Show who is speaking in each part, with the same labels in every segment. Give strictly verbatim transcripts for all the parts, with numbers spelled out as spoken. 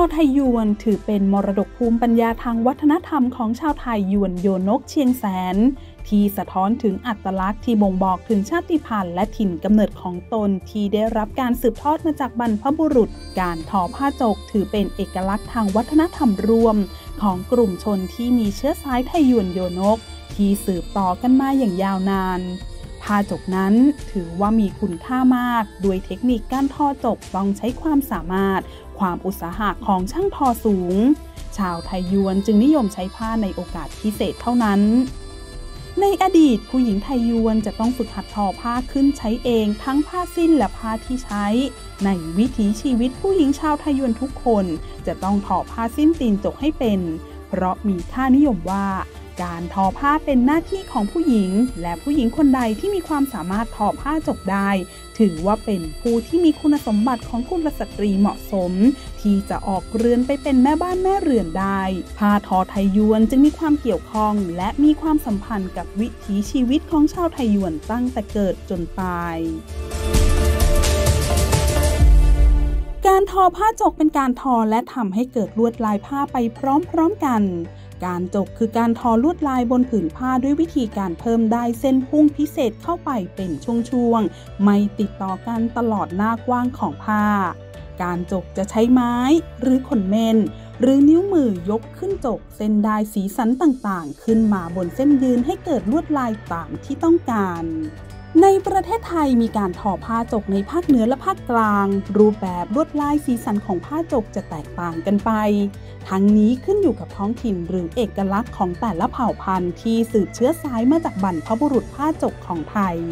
Speaker 1: ไทยยวนถือเป็นมรดกภูมิปัญญาทางวัฒนธรรมของชาวไทยยวนโยนกเชียงแสนที่สะท้อนถึงอัตลักษณ์ที่บ่งบอกถึงชาติพันธุ์และถิ่นกำเนิดของตนที่ได้รับการสืบทอดมาจากบรรพบุรุษการทอผ้าจกถือเป็นเอกลักษณ์ทางวัฒนธรรมรวมของกลุ่มชนที่มีเชื้อสายไทยยวนโยนกที่สืบต่อกันมาอย่างยาวนานผ้าจกนั้นถือว่ามีคุณค่ามากด้วยเทคนิคการทอจกต้องใช้ความสามารถความอุตสาหะของช่างทอสูงชาวไทยยวนจึงนิยมใช้ผ้าในโอกาสพิเศษเท่านั้นในอดีตผู้หญิงไทยยวนจะต้องฝึกหัดทอผ้าขึ้นใช้เองทั้งผ้าสิ้นและผ้าที่ใช้ในวิถีชีวิตผู้หญิงชาวไทยยวนทุกคนจะต้องทอผ้าสิ้นตีนจกให้เป็นเพราะมีค่านิยมว่าการทอผ้าเป็นหน้าที่ของผู้หญิงและผู้หญิงคนใดที่มีความสามารถทอผ้าจกได้ถือว่าเป็นผู้ที่มีคุณสมบัติของกุลสตรีเหมาะสมที่จะออกเรือนไปเป็นแม่บ้านแม่เรือนได้ผ้าทอไทยยวนจึงมีความเกี่ยวข้องและมีความสัมพันธ์กับวิถีชีวิตของชาวไทยยวนตั้งแต่เกิดจนตายการทอผ้าจกเป็นการทอและทำให้เกิดลวดลายผ้าไปพร้อมๆกันการจกคือการทอลวดลายบนผืนผ้าด้วยวิธีการเพิ่มได้เส้นพุ่งพิเศษเข้าไปเป็นช่วงๆไม่ติดต่อกันตลอดหน้ากว้างของผ้าการจกจะใช้ไม้หรือขนเม่นหรือนิ้วมือยกขึ้นจกเส้นได้สีสันต่างๆขึ้นมาบนเส้นยืนให้เกิดลวดลายตามที่ต้องการในประเทศไทยมีการทอผ้าจกในภาคเหนือและภาคกลางรูปแบบลวดลายสีสันของผ้าจกจะแตกต่างกันไปทั้งนี้ขึ้นอยู่กับท้องถิ่นหรือเอกลักษณ์ของแต่ละเผ่าพันธุ์ที่สืบเชื้อสายมาจากบรรพบุรุษผ้าจกของไทย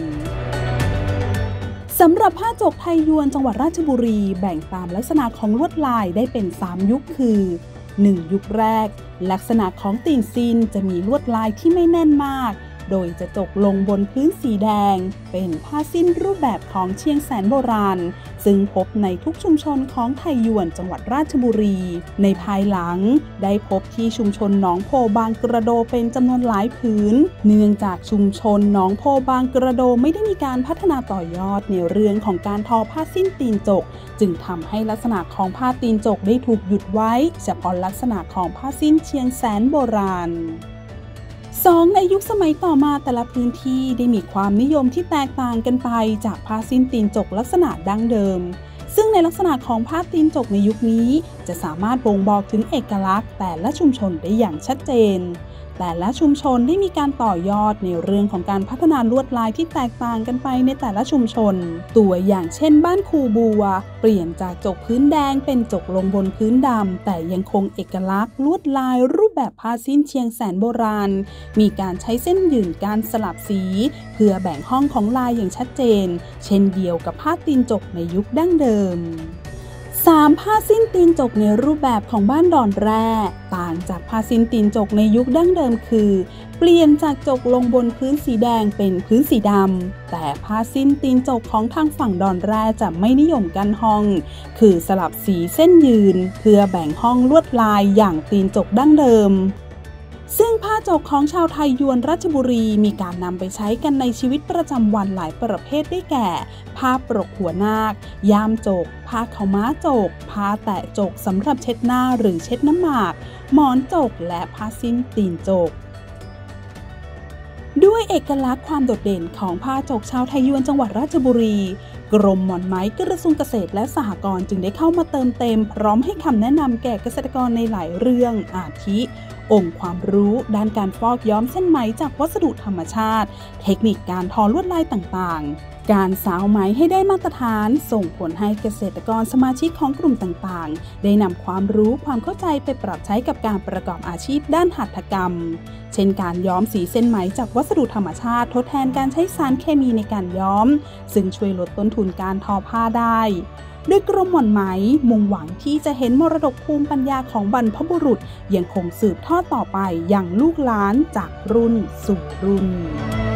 Speaker 1: สำหรับผ้าจกไทยยวนจังหวัดราชบุรีแบ่งตามลักษณะของลวดลายได้เป็นสามยุคคือหนึ่งยุคแรกลักษณะของตีนซินจะมีลวดลายที่ไม่แน่นมากโดยจะจกลงบนพื้นสีแดงเป็นผ้าสิ้นรูปแบบของเชียงแสนโบราณซึ่งพบในทุกชุมชนของไทยยวนจังหวัดราชบุรีในภายหลังได้พบที่ชุมชนหนองโพบางกระโดเป็นจำนวนหลายผืนเนื่องจากชุมชนหนองโพบางกระโดไม่ได้มีการพัฒนาต่อยอดในเรื่องของการทอผ้าสิ้นตีนจกจึงทำให้ลักษณะของผ้าตีนจกได้ถูกหยุดไว้เฉพาะลักษณะของผ้าสิ้นเชียงแสนโบราณสองในยุคสมัยต่อมาแต่ละพื้นที่ได้มีความนิยมที่แตกต่างกันไปจากผ้าสิ้นตีนจกลักษณะดั้งเดิมซึ่งในลักษณะของผ้าตีนจกในยุคนี้จะสามารถบ่งบอกถึงเอกลักษณ์แต่ละชุมชนได้อย่างชัดเจนแต่ละชุมชนได้มีการต่อยอดในเรื่องของการพัฒนาลวดลายที่แตกต่างกันไปในแต่ละชุมชนตัวอย่างเช่นบ้านคูบัวเปลี่ยนจากจกพื้นแดงเป็นจกลงบนพื้นดำแต่ยังคงเอกลักษณ์ลวดลายรูปแบบผ้าสิ้นเชียงแสนโบราณมีการใช้เส้นหยื่นการสลับสีเพื่อแบ่งห้องของลายอย่างชัดเจนเช่นเดียวกับผ้าตีนจกในยุคดั้งเดิมสามผ้าสิ้นตีนจกในรูปแบบของบ้านดอนแร่ต่างจากผ้าสิ้นตีนจกในยุคดั้งเดิมคือเปลี่ยนจากจกลงบนพื้นสีแดงเป็นพื้นสีดำแต่ผ้าสิ้นตีนจกของทางฝั่งดอนแร่จะไม่นิยมกันห้องคือสลับสีเส้นยืนเพื่อแบ่งห้องลวดลายอย่างตีนจกดั้งเดิมซึ่งผ้าจกของชาวไทยยวนราชบุรีมีการนำไปใช้กันในชีวิตประจำวันหลายประเภทได้แก่ผ้าปรกหัวนาคย่ามจกผ้าขาวม้าจกผ้าแตะจกสำหรับเช็ดหน้าหรือเช็ดน้ำหมากหมอนจกและผ้าสิ้นตีนจกด้วยเอกลักษณ์ความโดดเด่นของผ้าจกชาวไทยยวนจังหวัดราชบุรีกรมหม่อนไหมกระทรวงเกษตรและสหกรณ์จึงได้เข้ามาเติมเต็มพร้อมให้คำแนะนำแก่เกษตรกรในหลายเรื่องอาทิองค์ความรู้ด้านการฟอกย้อมเส้นไหมจากวัสดุธรรมชาติเทคนิคการทอลวดลายต่างๆการสาวไหมให้ได้มาตรฐานส่งผลให้เกษตรกรสมาชิกของกลุ่มต่างๆได้นำความรู้ความเข้าใจไปปรับใช้กับการประกอบอาชีพด้านหัตถกรรมเช่นการย้อมสีเส้นไหมจากวัสดุธรรมชาติทดแทนการใช้สารเคมีในการย้อมซึ่งช่วยลดต้นทุนการทอผ้าได้โดยกรมหม่อนไหมมุ่งหวังที่จะเห็นมรดกภูมิปัญญาของบรรพบุรุษยังคงสืบทอดต่อไปอย่างลูกหลานจากรุ่นสู่รุ่น